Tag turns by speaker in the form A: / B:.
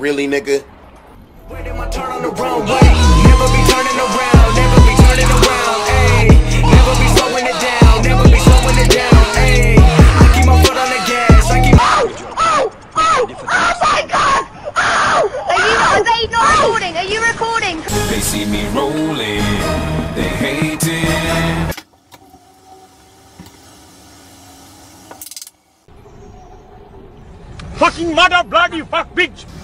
A: really, nigga?
B: Where did my turn on the wrong way? Never be turning around, never be turning around, ayy. Never be slowing it down, never be slowing it down, ayy. I keep my foot on the gas, I keep.
C: Oh my God! Are they not recording? Are you recording?
D: They see me rolling, they hate it.
E: Fucking mother bloody fuck bitch!